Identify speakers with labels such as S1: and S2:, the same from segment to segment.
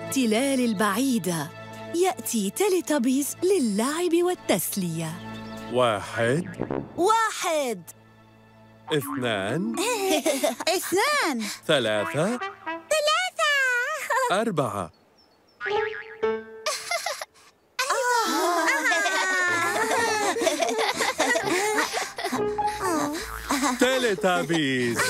S1: التلال البعيدة يأتي تيليتوبيز للعب والتسلية.
S2: 1 2 3 4 تيليتوبيز.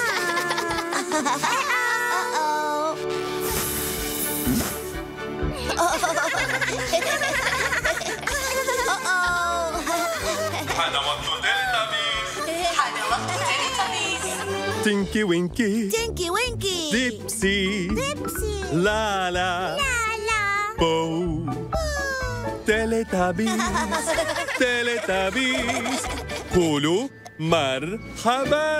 S2: حان وقت تيليتوبيز. تينكي وينكي ديبسي لالا بو. تيليتوبيز قولوا مرحبا.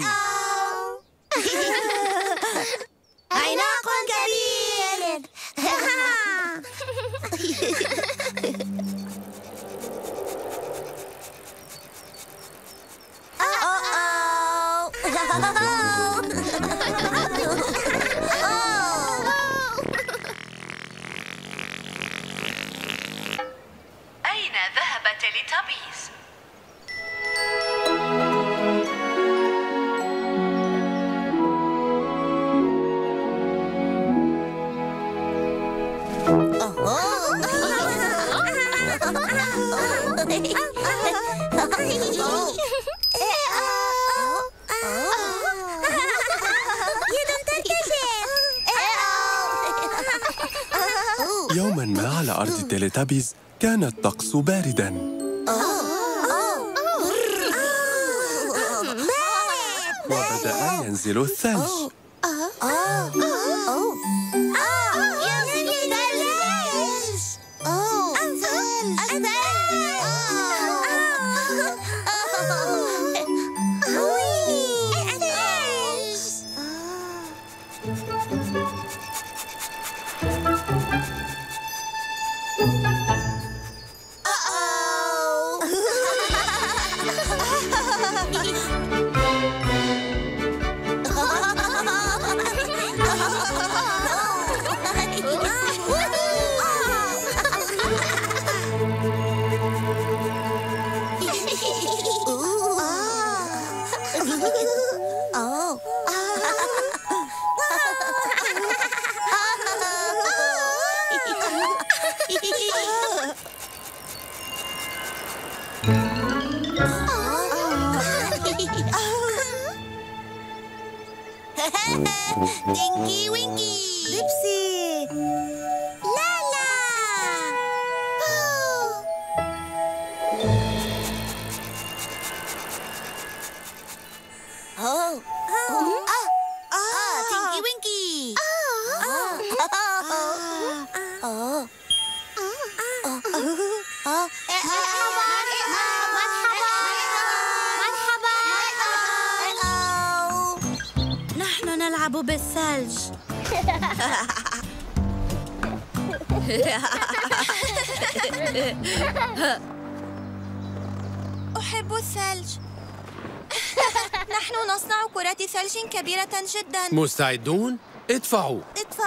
S3: عناق كبير.
S1: أين ذهب تيليتوبيز؟
S2: يوماً ما على أرض تيليتوبيز كان الطقس بارداً. وبدأ ينزل الثلج.
S3: تينكي وينكي ديبسي لالا. تينكي وينكي. نحن نلعب بالثلج. أحب الثلج. نحن نصنع كرات ثلج كبيرة جدا.
S4: مستعدون؟ ادفعوا.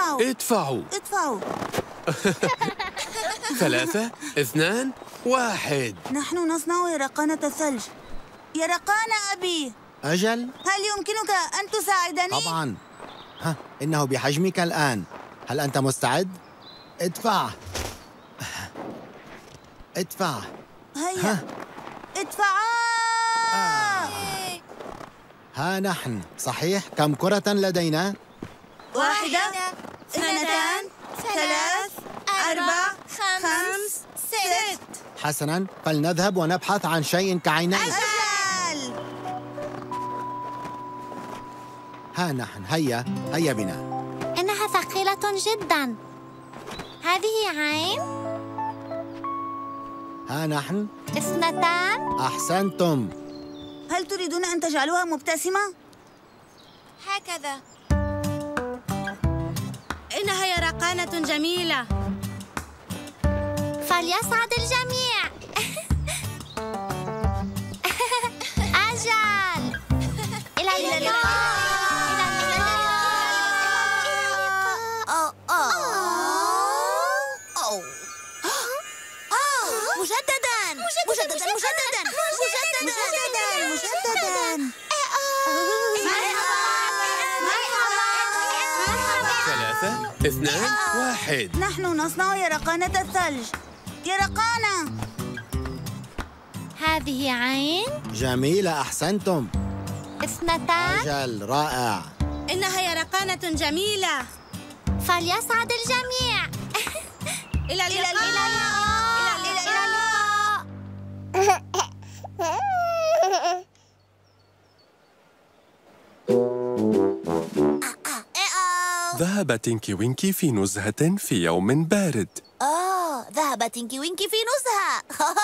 S4: 3 2 1.
S3: نحن نصنع يرقانة الثلج. يرقان أبي.
S5: أجل؟
S3: هل يمكنك أن تساعدني؟
S5: طبعاً. إنه بحجمك الآن. هل أنت مستعد؟ ادفع.
S3: هيا ادفعا.
S5: ها نحن. صحيح. كم كرة لدينا؟
S3: 1 2 3 4 5 6.
S5: حسناً، فلنذهب ونبحث عن شيء كعينين.
S3: أجل.
S5: ها نحن. هيا بنا.
S6: إنها ثقيلة جداً. هذه عين.
S5: ها نحن.
S6: 2.
S5: أحسنتم.
S3: هل تريدون أن تجعلوها مبتسمة؟
S6: هكذا.
S3: إنها يرقانة جميلة.
S6: فليسعد الجميع. أجل. إلى اللقاء.
S4: 3 2 1.
S3: نحن نصنع يرقانة الثلج. يرقانة.
S6: هذه عين.
S5: جميلة، أحسنتم.
S6: 2.
S5: أجل، رائع.
S3: إنها يرقانة جميلة.
S6: فليصعد الجميع.
S3: إلى اللقاء.
S6: إلى اللقاء.
S2: ذهب تينكي وينكي في نزهة في يوم بارد.
S3: ذهب تينكي وينكي في نزهة.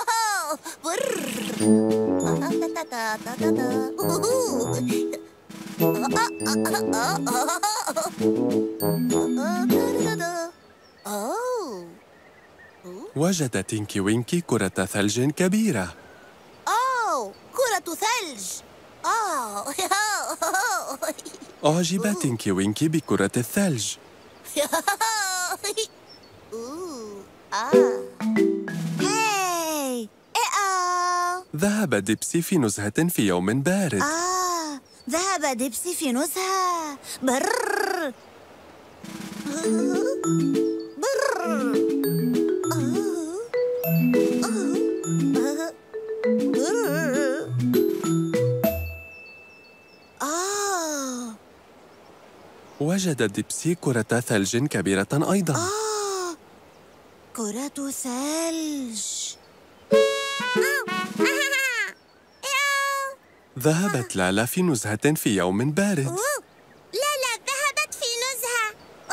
S2: وجد تينكي وينكي كرة ثلج كبيرة.
S3: كرة ثلج.
S2: أعجب تينكي وينكي بكرة الثلج. ذهب ديبسي في نزهة في يوم بارد.
S3: ذهب ديبسي في نزهة.
S2: وجد ديبسي كرة ثلج كبيرة أيضا.
S3: كرة ثلج.
S2: ذهبت لالا في نزهة في يوم بارد.
S6: لالا ذهبت في نزهة.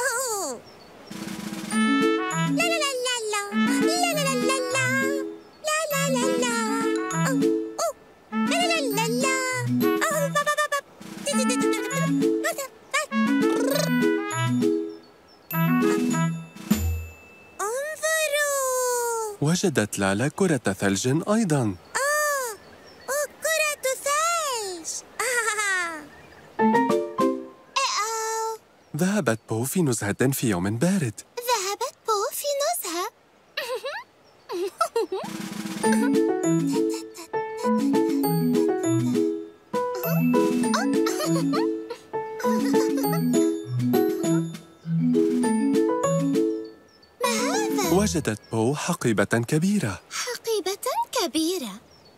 S6: لا لا لا لا لا لا لا لا لا لا لا لا لا لا انظروا.
S2: وجدت لالا كرة ثلج أيضا.
S6: كرة ثلج.
S2: ذهبت بو في نزهة في يوم بارد.
S6: ذهبت بو في نزهة. ما هذا؟
S2: وجدت بو حقيبة كبيرة.
S6: حقيبة كبيرة.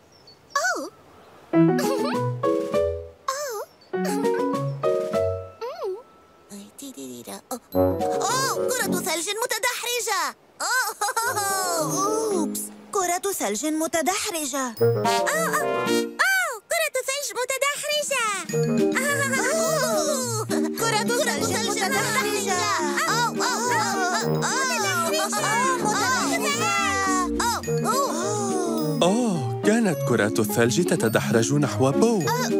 S3: كرة ثلج متدحرجة. أوبس، كرة ثلج متدحرجة.
S6: كرة ثلج متدحرجة.
S3: كرة ثلج متدحرجة.
S2: كانت كرة الثلج تتدحرج نحو بو.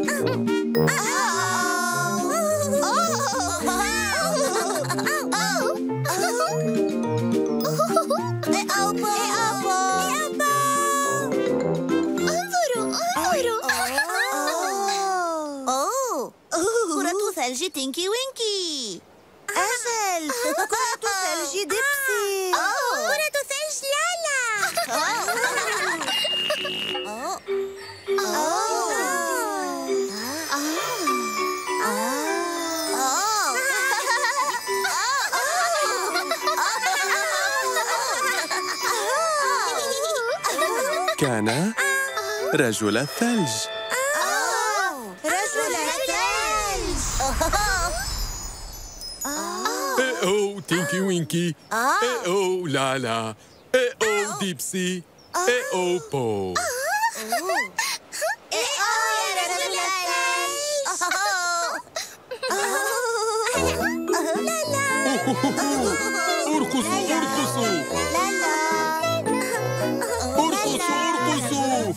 S3: ثلج تينكي وينكي. أجل، كرة ثلج ديبسي.
S6: كرة ثلج لالا.
S2: كان رجل الثلج.
S4: أو تينكي وينكي. أو لالا. أو ديبسي. أو بو. ارقصوا ارقصوا. ارقصوا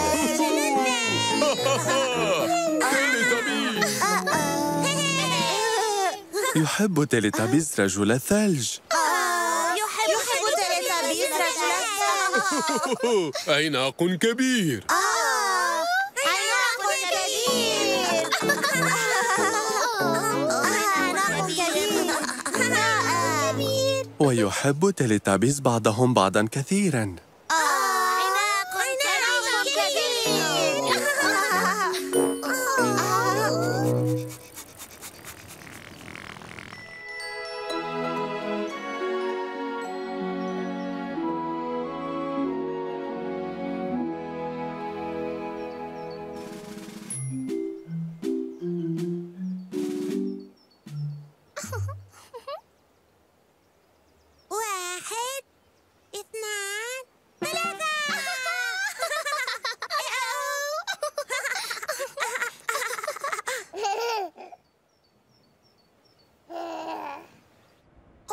S4: تيليتابيز.
S2: يحب تيليتابيز رجل الثلج.
S3: يحب تيليتابيز رجل الثلج.
S4: عناق كبير.
S2: ويحب تيليتابيز بعضهم بعضا كثيرا.
S6: عناق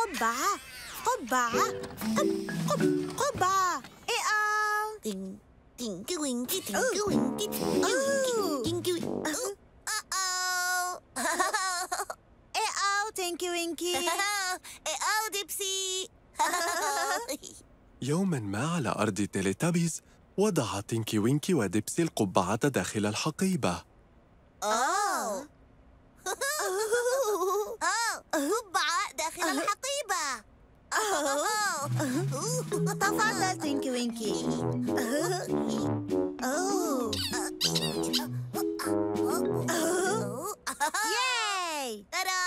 S3: قبعة قبعة قبعة.
S6: تينكي وينكي تينكي وينكي تينكي وينكي تينكي وينكي.
S3: تينكي وينكي.
S6: ديبسي.
S2: يوماً ما على أرض تيليتابيز وضع تينكي وينكي وديبسي القبعة داخل الحقيبة.
S6: قبعة داخل الحقيبة.
S3: تفضل تينكي وينكي. ياي.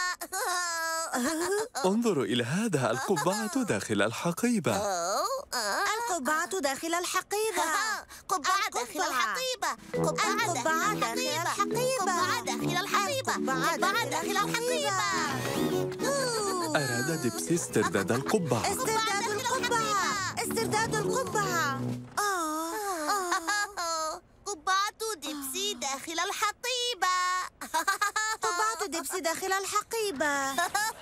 S2: انظروا إلى هذا، القبعة داخل الحقيبة.
S3: القبعة داخل الحقيبة.
S6: قبعة داخل الحقيبة. قبعة داخل الحقيبة. قبعة داخل الحقيبة. قبعة داخل الحقيبة.
S2: أراد ديبسي استرداد القبعة.
S3: استرداد القبعة. استرداد القبعة.
S6: قبعة ديبسي داخل الحقيبة.
S3: قبعة ديبسي داخل الحقيبة.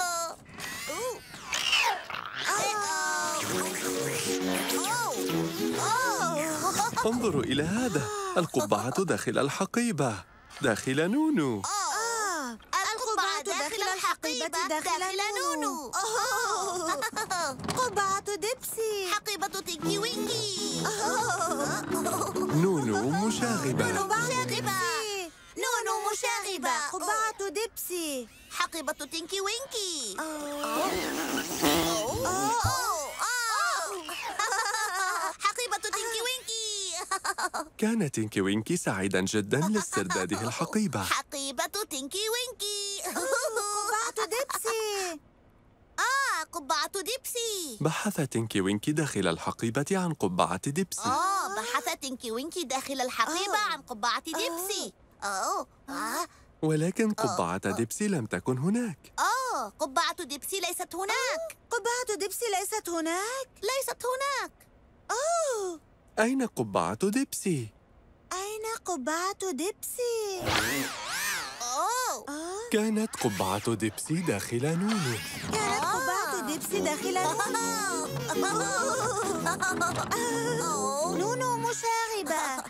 S2: انظروا إلى هذا، القبعة داخل الحقيبة داخل نونو.
S6: القبعة داخل الحقيبة داخل نونو.
S3: قبعة ديبسي.
S6: حقيبة تينكي وينكي.
S2: نونو مشاغبة.
S6: نونو مشاغبة.
S3: قبعة ديبسي.
S6: حقيبة تينكي وينكي. حقيبة تينكي وينكي.
S2: كان تينكي وينكي سعيداً جداً لاسترداده الحقيبة.
S6: حقيبة تينكي وينكي.
S3: قبعة ديبسي.
S6: قبعة ديبسي.
S2: بحث تينكي وينكي داخل الحقيبة عن قبعة ديبسي.
S6: بحث تينكي وينكي داخل الحقيبة عن قبعة ديبسي.
S2: ولكن قبعة ديبسي لم تكن هناك.
S6: قبعة ديبسي ليست هناك.
S3: قبعة ديبسي ليست هناك.
S6: ليست هناك.
S2: أين قبعة ديبسي؟
S3: أين قبعة ديبسي؟
S2: كانت قبعة ديبسي داخل نونو.
S3: كانت قبعة ديبسي داخل نونو مشاغبة.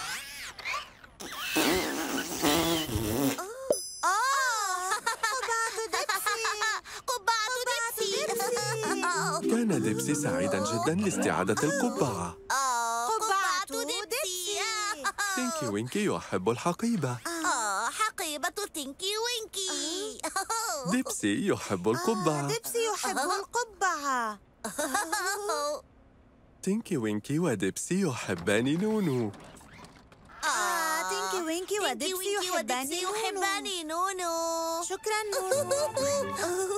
S2: كان ديبسي سعيداً جداً لاستعادة القبعة.
S3: قبعة ديبسي.
S2: تينكي وينكي يحب الحقيبة.
S6: حقيبة تينكي وينكي.
S2: ديبسي يحب القبعة.
S3: ديبسي يحب القبعة.
S2: تينكي وينكي وديبسي يحبان نونو.
S3: تينكي وينكي وديبسي
S6: يحبان نونو.
S3: شكراً نونو.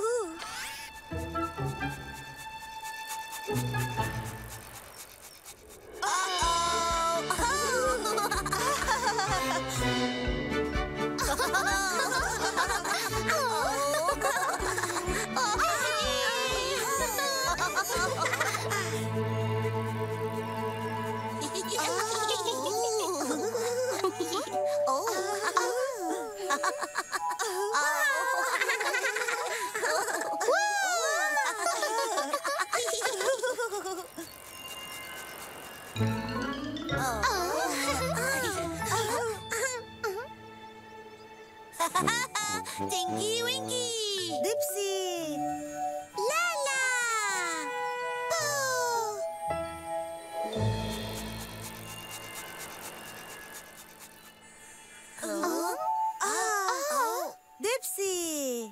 S6: تينكي وينكي.
S3: ديبسي.
S6: لا لا.
S3: ديبسي.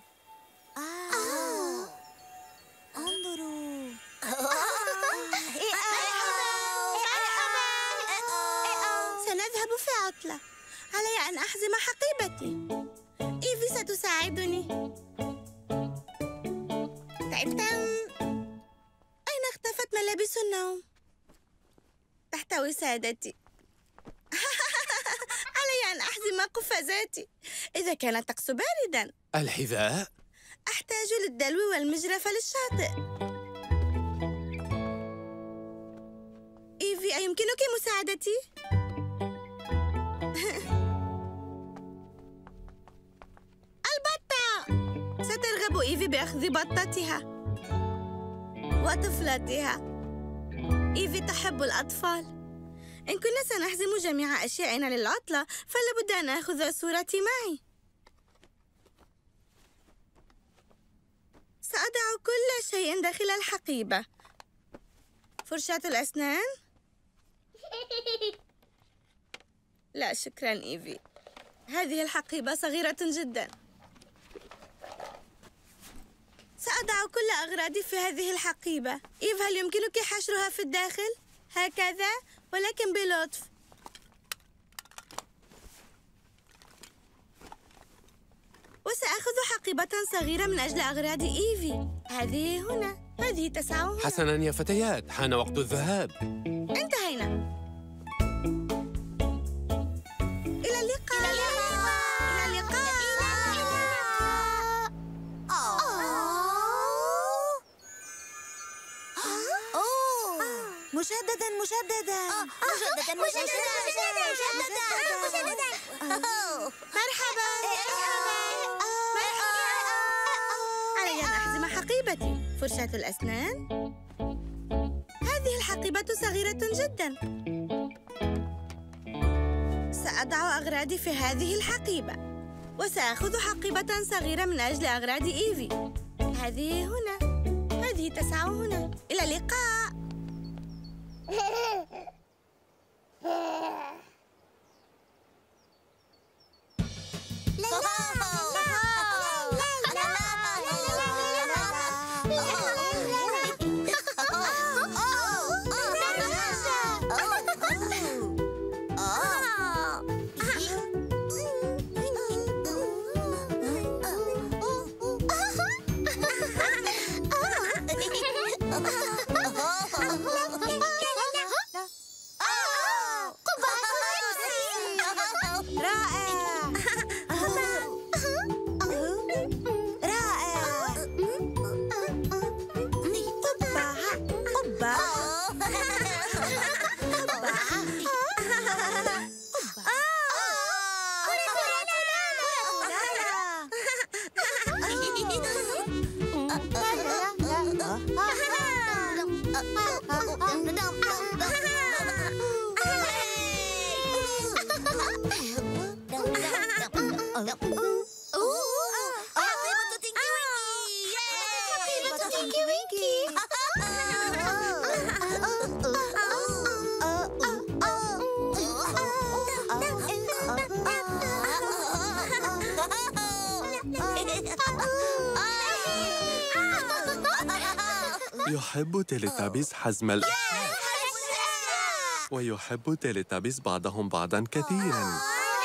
S3: انظروا.
S6: سنذهب في عطلة. علي أن أحزم حقيبتي. إيفي ستساعدني. تعبت. أين اختفت ملابس النوم؟ تحت وسادتي. علي أن أحزم قفازاتي إذا كان الطقس بارداً.
S4: الحذاء؟
S6: أحتاج للدلو والمجرف للشاطئ. إيفي، أيمكنك مساعدتي؟ البطة! سترغب إيفي بأخذ بطتها.
S7: وطفلتها. إيفي تحب الأطفال. إن كنا سنحزم جميع أشيائنا للعطلة فلا بد أن آخذ صورتي معي. سأضع كل شيء داخل الحقيبة. فرشاة الأسنان؟ لا شكراً إيفي، هذه الحقيبة صغيرة جداً. سأضع كل أغراضي في هذه الحقيبة. إيف، هل يمكنك حشرها في الداخل؟ هكذا، ولكن بلطف. وسأخذ حقيبة صغيرة من أجل أغراض إيفي. هذه هنا، هذه تسع هنا.
S4: حسناً يا فتيات، حان وقت الذهاب.
S7: انتهينا. إلى اللقاء. إلى اللقاء.
S3: مجددا مجددا
S6: مجددا
S7: مرحبا. علي أن أحزم حقيبتي. فرشاة الأسنان. هذه الحقيبة صغيرة جدا. سأضع أغراضي في هذه الحقيبة، وسأخذ حقيبة صغيرة من أجل أغراض إيفي. هذه هنا، هذه تسع هنا. إلى اللقاء.
S2: يحب تيليتابيز حزم ويحب تيليتابيز بعضهم بعضاً كثيراً.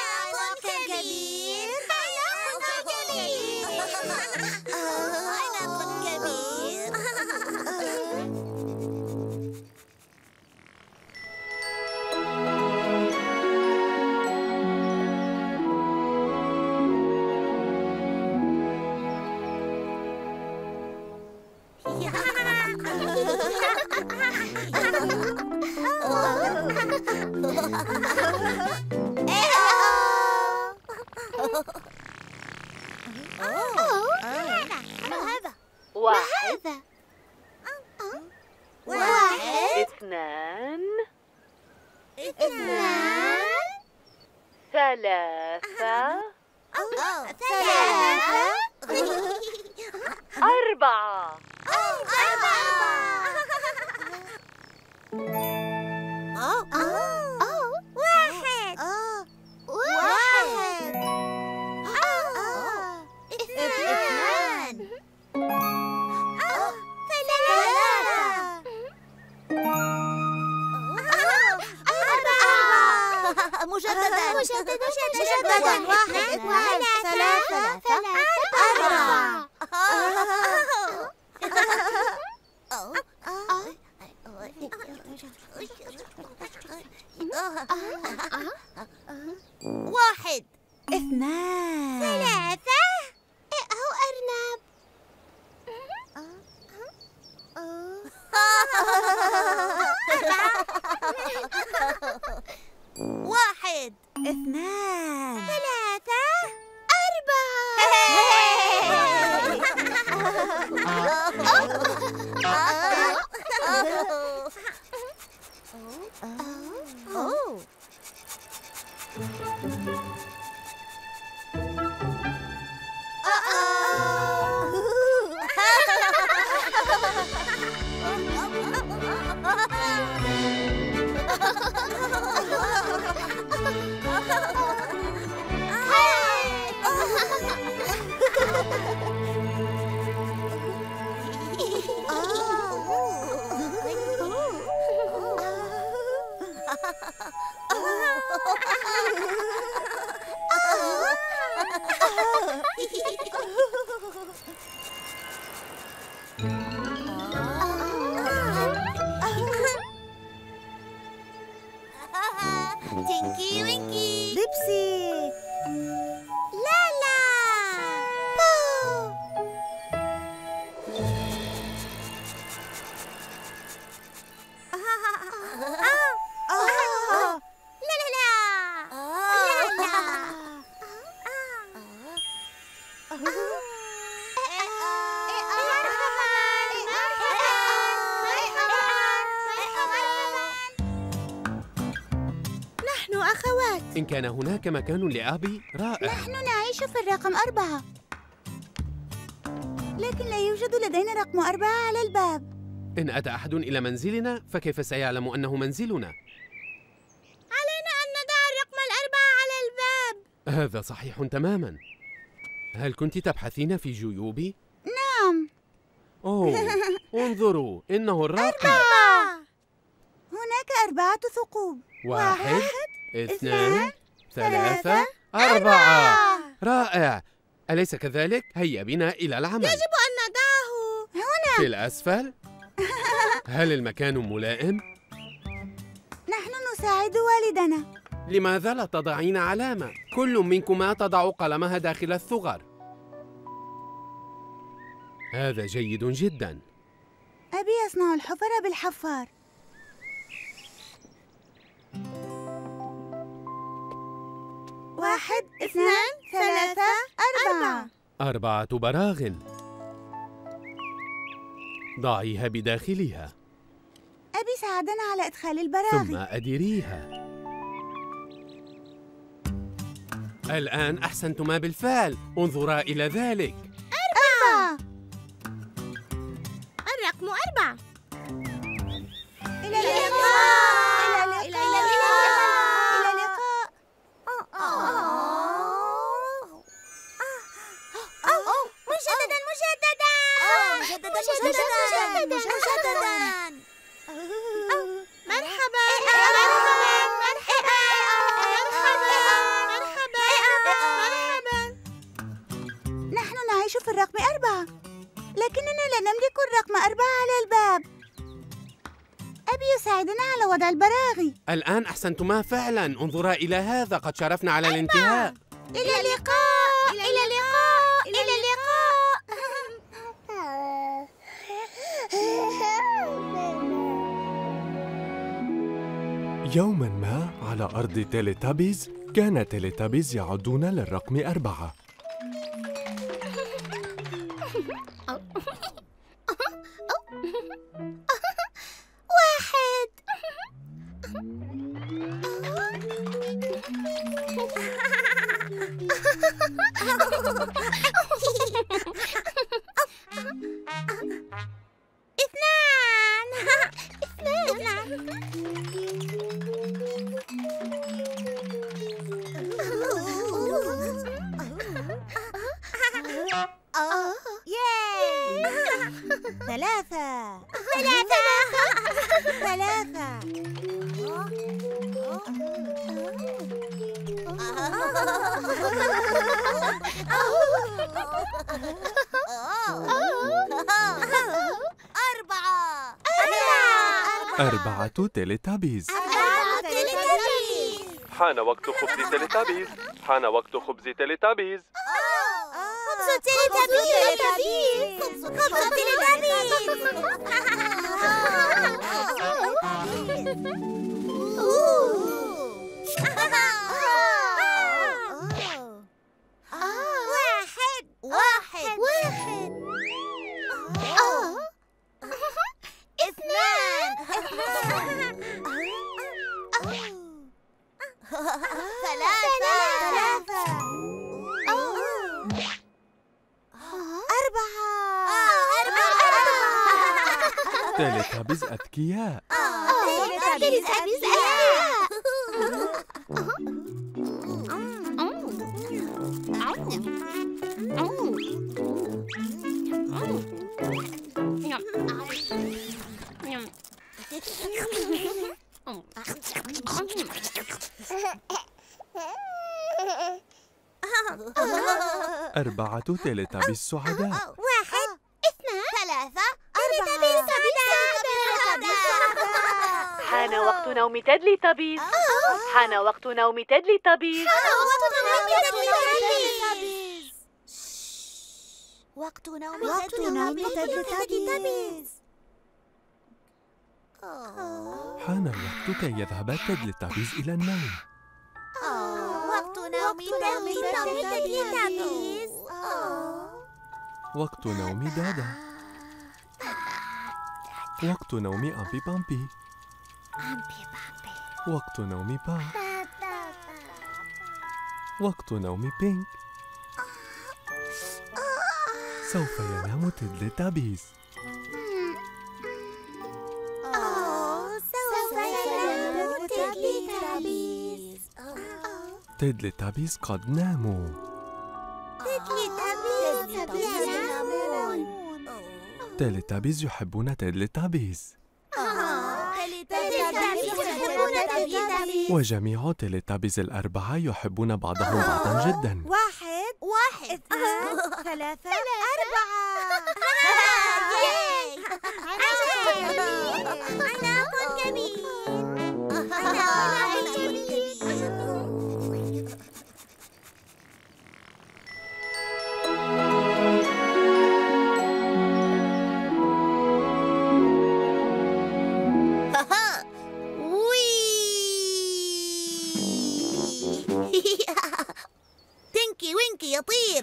S1: ثلاثة أربعة
S6: مجددا واحد ثلاثة أربعة واحد
S3: اثنان
S6: ثلاثة هو أرنب واحد
S3: اثنان
S6: ثلاثة أربعة تينكي وينكي.
S3: بيبسي.
S6: لا لا. بو. لا لا لا. لا لا.
S7: نحن أخوات.
S4: إن كان هناك مكان لأبي رائع.
S3: نحن نعيش في الرقم 4، لكن لا يوجد لدينا رقم 4 على الباب.
S4: إن أتى أحد إلى منزلنا فكيف سيعلم أنه منزلنا؟
S7: علينا أن نضع الرقم 4 على الباب.
S4: هذا صحيح تماماً. هل كنت تبحثين في جيوبي؟
S3: نعم.
S4: أوه، انظروا، إنه الرقم.
S3: هناك 4 ثقوب.
S4: 1 2 3 4. رائع، أليس كذلك؟ هيا بنا إلى العمل.
S7: يجب أن نضعه
S3: هنا.
S4: في الأسفل؟ هل المكان ملائم؟
S3: نحن نساعد والدنا.
S4: لماذا لا تضعين علامة؟ كل منكما تضع قلمها داخل الثغر. هذا جيد جدا.
S3: أبي يصنع الحفر بالحفار. 1 2 3 4.
S4: 4 براغ. ضعيها بداخلها.
S3: أبي ساعدنا على إدخال البراغي.
S4: ثم أديريها. الآن أحسنتما بالفعل. انظرا إلى ذلك.
S3: 4.
S7: الرقم 4.
S3: إلى اللقاء. إلى اللقاء. إلى اللقاء.
S6: مجددا مجددا. مجددا مجددا.
S7: مرحبا مرحبا مرحبا مرحبا مرحبا.
S3: نحن نعيش في الرقم 4، لكننا لا نملك الرقم 4 على الباب. أبي يساعدنا على وضع البراغي.
S4: الآن أحسنتما فعلا. انظرا إلى هذا، قد شرفنا على الانتهاء.
S3: إلى اللقاء. إلى اللقاء. إلى اللقاء.
S2: يوماً ما على أرض تيليتابيز كان تيليتابيز يعدون للرقم 4.
S6: ثلاثة.
S2: أربعة تيليتابيز. حان وقت خبز تيليتابيز. حان وقت خبز تيليتابيز.
S6: خبز تيليتابيز. خبز تيليتابيز. واحد. اثنان. ثلاثة. أربعة.
S2: تيليتابيز أذكياء.
S6: تيليتابيز أذكياء.
S2: أربعة تيليتابيز سعداء.
S6: 1 2 3
S1: حان وقت نوم تيدليتابيز. حان وقت نوم تيدليتابيز.
S6: وقت نوم تيدليتابيز.
S2: حان الوقت كي يذهب تيدليتابيز إلى النوم.
S6: وقت نوم تيدليتابيز.
S2: وقت نوم دادا. وقت نوم أمبي بامبي. وقت نوم با. وقت نوم بينك. سوف ينام تيدليتابيز. تيدليتابيز قد ناموا. تيليتابيز يحبون تيدليتابيز. وجميع تيليتابيز الأربعة يحبون بعضهم بعضا جدا.
S7: 1 2 3
S6: تينكي وينكي يطير.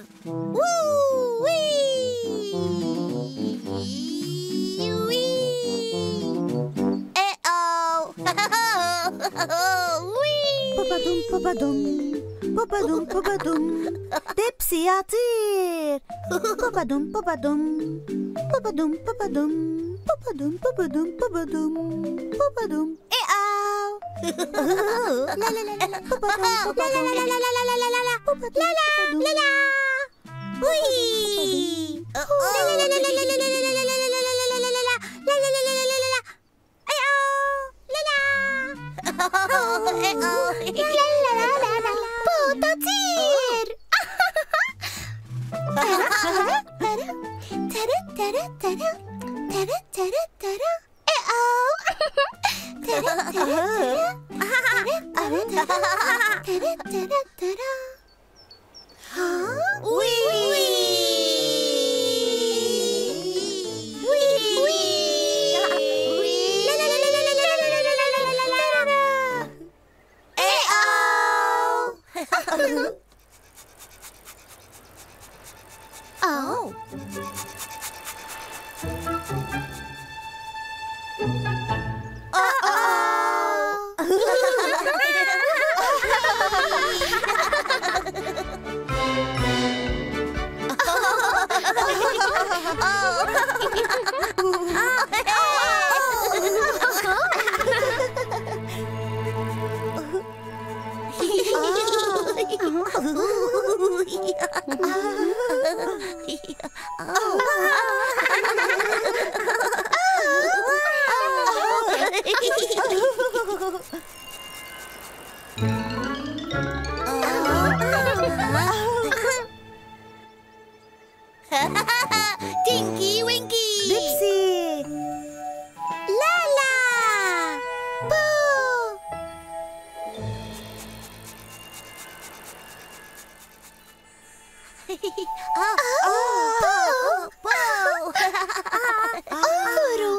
S3: بوبادوم ديبسي يطير. بوبادوم لا لا لا لا لا
S6: تينكي وينكي
S3: ديبسي
S6: لا بو. انظروا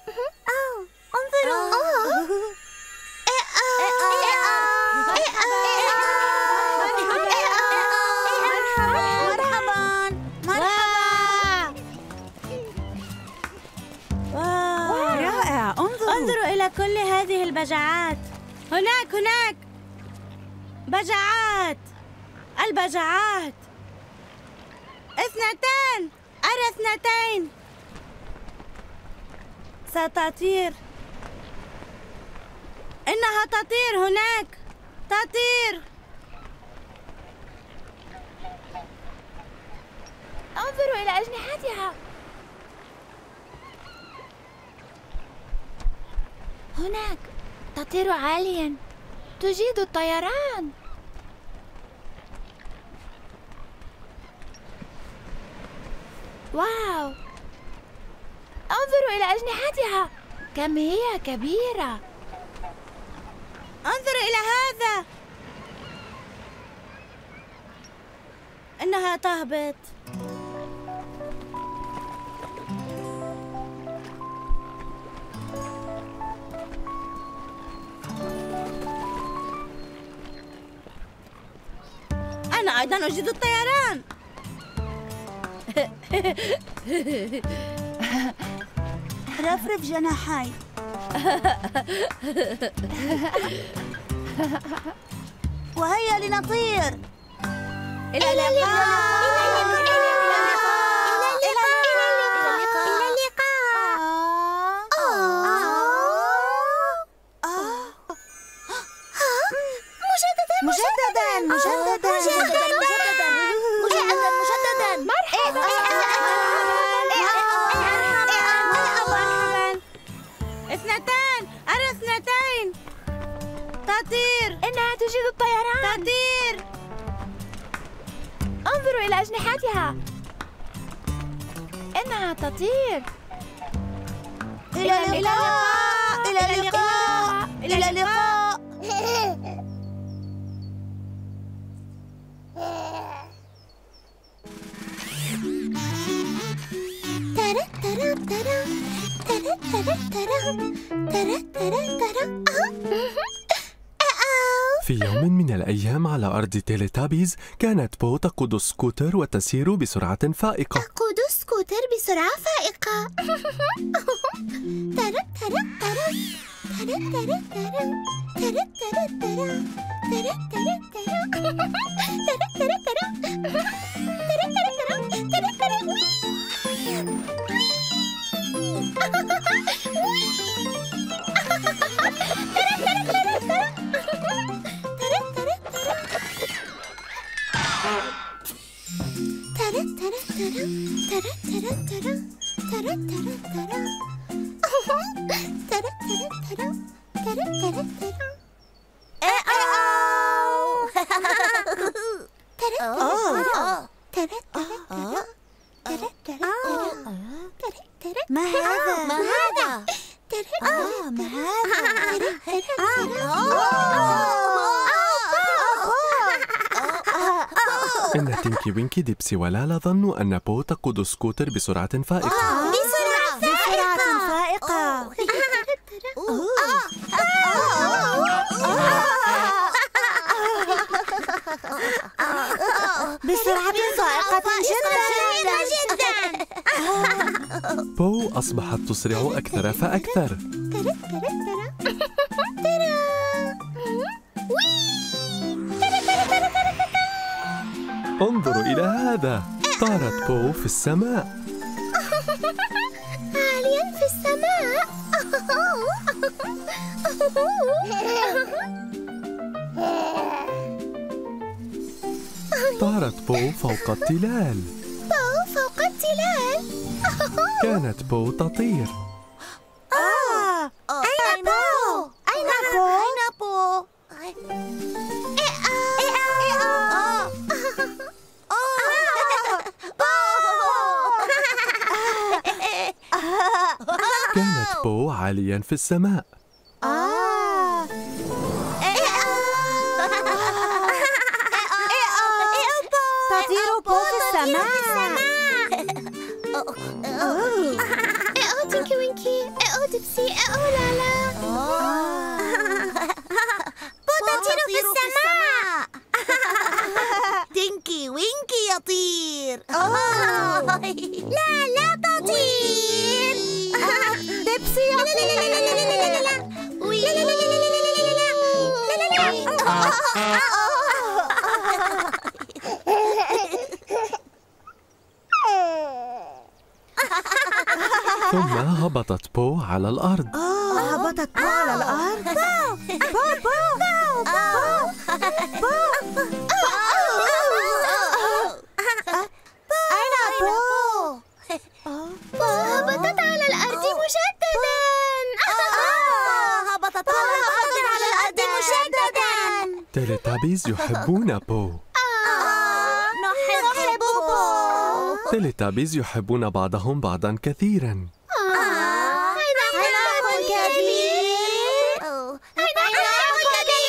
S7: انظروا إلى كل هذه البجعات. هناك بجعات. البجعات 2. أرى 2 ستطير. إنها تطير. هناك تطير.
S8: انظروا إلى أجنحتها. هناك تطير عاليا. تجيد الطيران. واو، انظروا إلى أجنحتها، كم هي كبيرة.
S7: انظروا إلى هذا. إنها تهبط. أنا أيضا أجيد الطيران.
S3: رفرف جناحي. وهيا لنطير.
S7: إلى اللقاء. اثنتين. تطير.
S8: إنها تجيد الطيران.
S7: تطير.
S8: انظروا إلى أجنحتها. إنها تطير.
S3: إلى اللقاء. إلى اللقاء. إلى اللقاء.
S2: في يوم من الأيام على أرض تيليتابيز كانت بو تقود سكوتر وتسير بسرعة فائقة.
S3: أقود سكوتر بسرعة فائقة. ما هذا؟
S6: ما هذا؟
S3: ما هذا؟
S2: إن تينكي وينكي ديبسي ولالا ظنوا أن بو تقود سكوتر بسرعة فائقة.
S3: بسرعة فائقة. بسرعة فائقة جدا.
S2: بو أصبحت تسرع أكثر فأكثر. انظروا إلى هذا. طارت بو في السماء.
S3: عاليا في السماء.
S2: طارت بو فوق التلال.
S3: فوق التلال.
S2: كانت بو تطير.
S3: أين بو؟ أين بو؟ أين بو؟
S2: كانت بو عاليا في السماء.
S3: تطير بو في السماء. تينكي وينكي. ديبسي. لالا. بو تطير في السماء.
S6: تينكي وينكي يطير.
S3: لا تطير. ديبسي
S2: ثم هبطت بو على الأرض.
S3: هبطت بو على الأرض. أين بو؟ هبطت على الأرض مجددا.
S6: هبطت على الأرض مجددا.
S2: تيليتابيز يحبون بو.
S6: نحب بو.
S2: تيليتابيز يحبون بعضهم بعضا كثيرا.
S3: عنق كبير.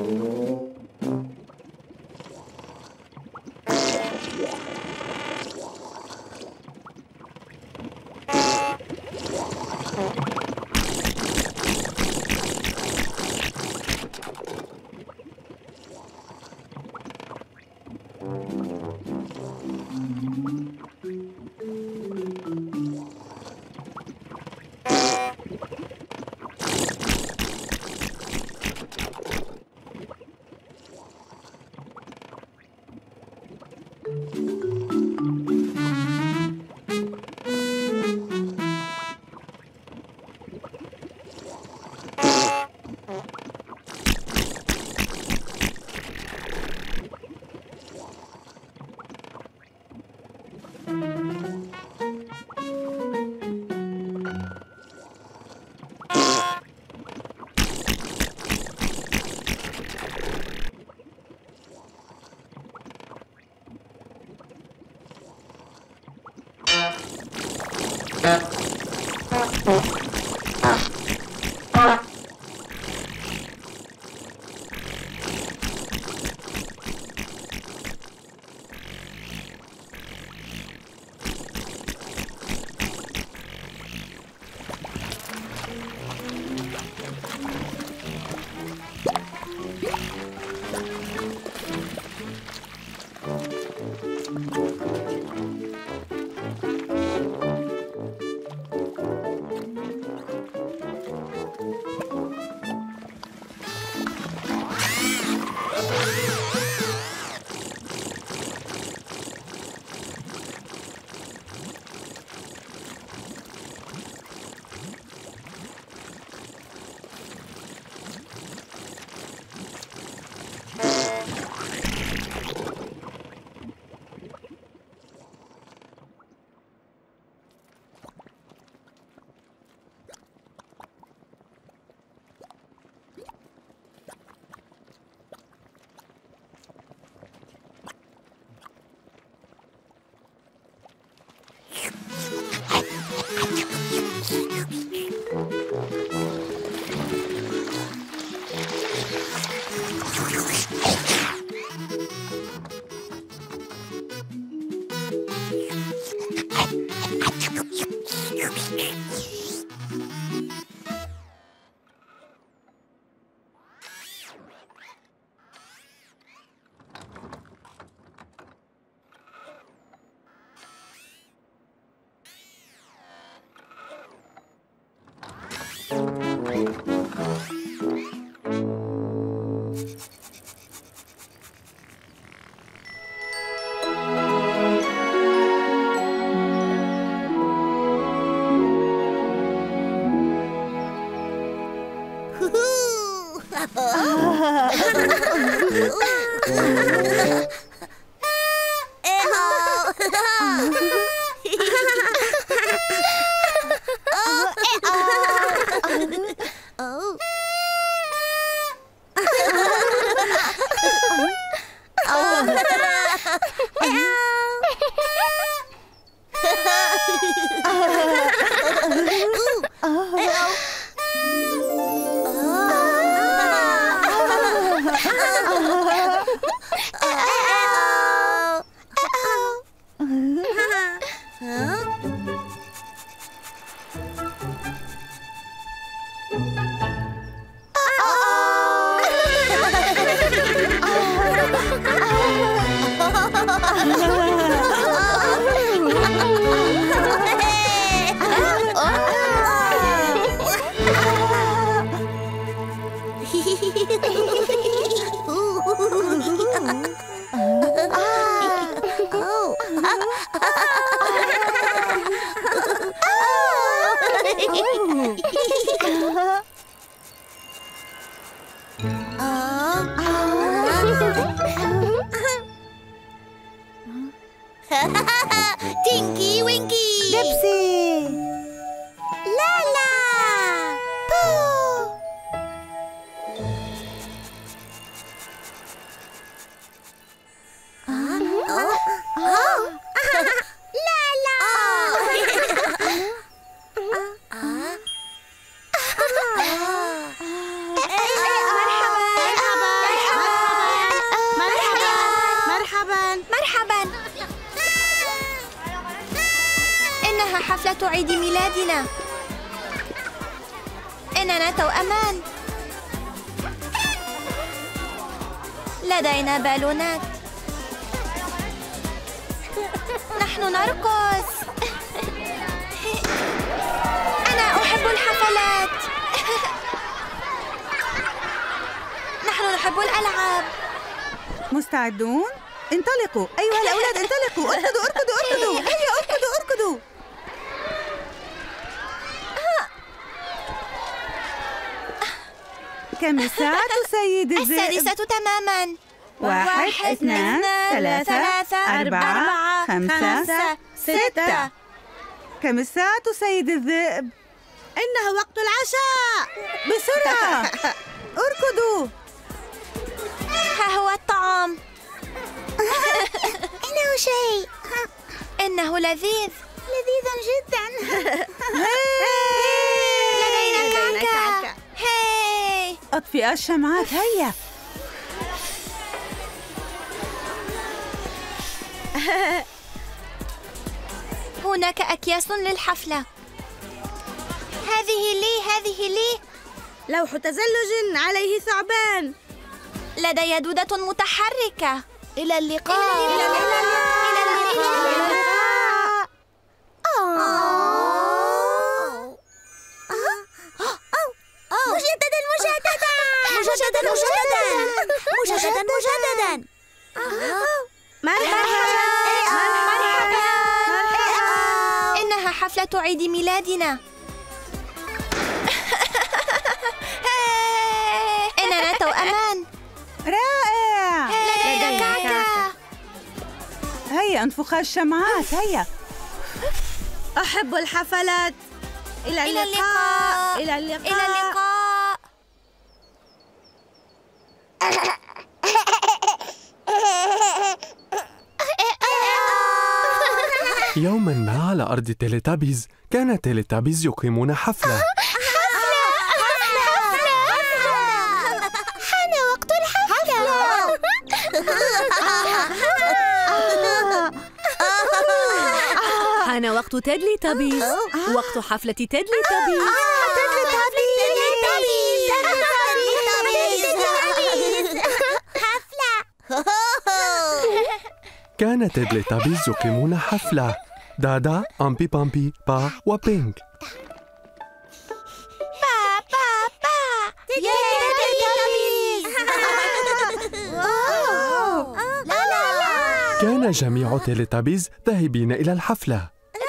S6: تينكي وينكي
S3: دبسي
S6: لالا لالا
S8: حفلة عيد ميلادنا. إننا توأمان. لدينا بالونات. نحن نرقص. أنا أحب الحفلات. نحن نحب الألعاب.
S3: مستعدون؟ انطلقوا أيها الأولاد، انطلقوا. اركضوا اركضوا اركضوا. هيا اركضوا اركضوا. كم الساعة سيد الذئب؟
S8: 6 تماما.
S3: 1 2 3 4 5 6. كم الساعة سيد الذئب؟
S7: إنه وقت العشاء.
S3: بسرعة اركضوا.
S8: ها هو الطعام.
S3: إنه شيء.
S8: إنه لذيذ.
S3: لذيذ جدا.
S8: لدينا كعكة. هاي.
S3: أطفئ الشمعات. هيا.
S8: هناك أكياس للحفلة. هذه لي.
S7: لوح تزلج عليه ثعبان.
S8: لدي دودة متحركة. إلى اللقاء.
S6: إلى اللقاء. مجددا.
S8: مرحبا. إنها حفلة عيد ميلادنا. إننا توأمان.
S3: رائع.
S8: لدينا كعكة.
S3: هيا انفخ الشمعات. هيا.
S7: أحب الحفلات. إلى
S8: اللقاء.
S7: إلى اللقاء.
S8: إلى اللقاء.
S2: يوما ما على أرض تيليتابيز كان تيليتابيز يقيمون حفلة.
S6: حان وقت الحفلة.
S1: حان وقت تيدلي تابيز. وقت حفلة تيدلي تابيز.
S2: كان تيدليتابيز يقيمون حفلة. دادا، أمبي بامبي، با وبينك. كان جميع تيليتابيز ذاهبين إلى الحفلة.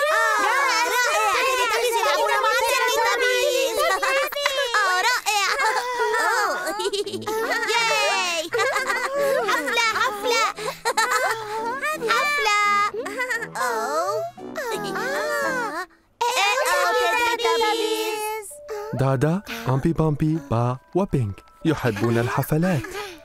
S2: دادا، أمبي بامبي، با وبينك يحبون الحفلات.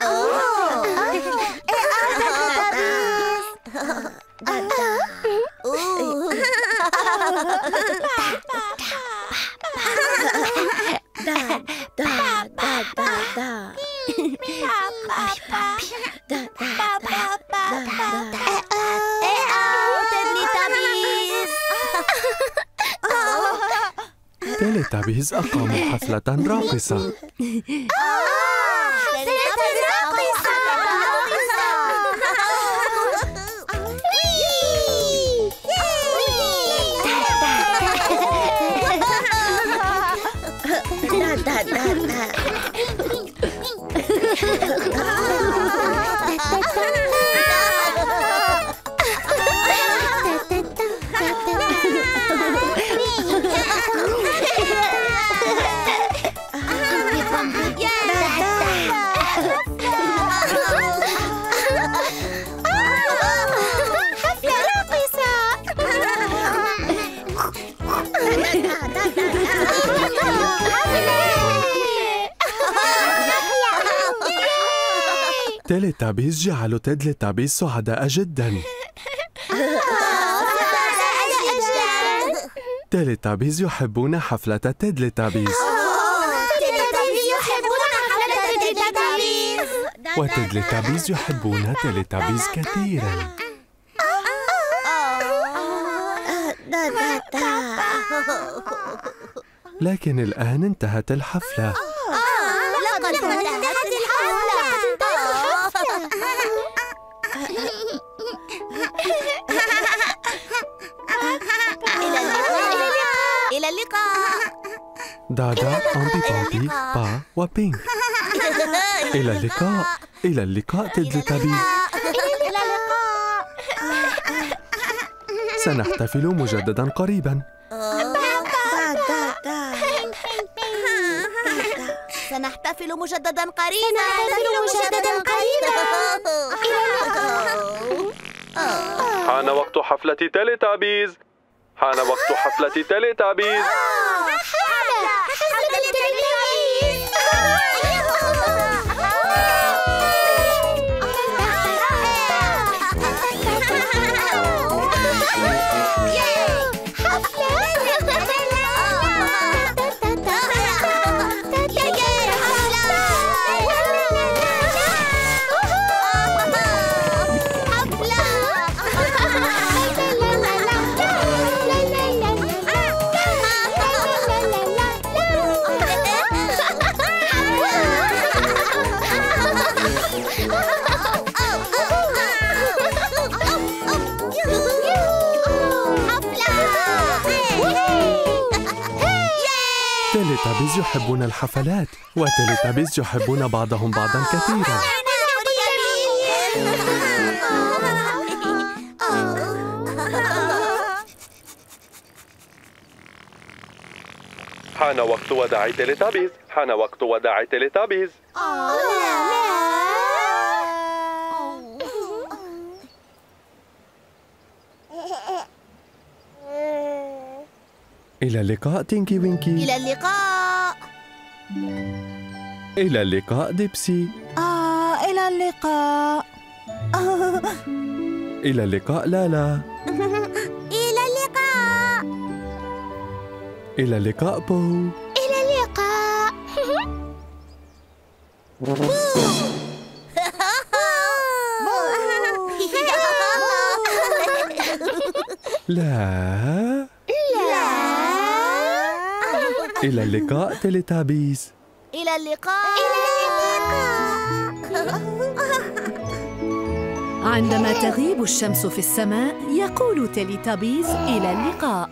S2: تيليتابيز أقاموا حفلة راقصة. تيليتابيز جعلوا تيدليتابيز سعداء جدا. تيليتابيز يحبون حفلة تيدليتابيز. وتيدليتابيز يحبون تيليتابيز كثيرا. لكن الآن انتهت الحفلة.
S6: لقد انتهت الحفلة. إلى اللقاء.
S2: دادا، أمبي بومبي، با وبينك. إلى اللقاء. إلى اللقاء تيدليتابيز.
S3: إلى اللقاء.
S2: سنحتفل مجددا قريبا.
S6: سنحتفل مجددا قريبا.
S2: حان وقت حفلة تيليتابيز. حان وقت حفلة تيليتابيز. تيليتابيز يحبون الحفلات، وتيليتابيز يحبون بعضهم بعضا كثيرا. حان وقت وداع تيليتابيز. حان وقت وداع تيليتابيز. إلى اللقاء تينكي وينكي.
S6: إلى اللقاء.
S2: إلى اللقاء ديبسي.
S3: إلى اللقاء.
S2: إلى اللقاء لالا.
S6: إلى اللقاء.
S2: إلى اللقاء بو.
S6: إلى اللقاء.
S2: لا. إلى اللقاء تيليتابيز.
S6: إلى اللقاء.
S1: عندما تغيب الشمس في السماء يقول تيليتابيز إلى اللقاء.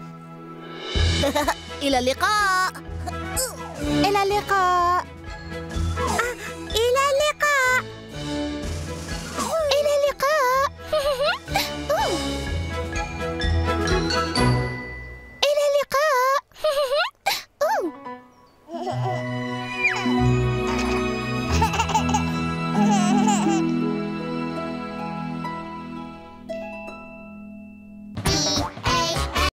S6: إلى اللقاء.
S3: إلى اللقاء.
S6: إلى اللقاء.
S8: إلى اللقاء. إلى اللقاء.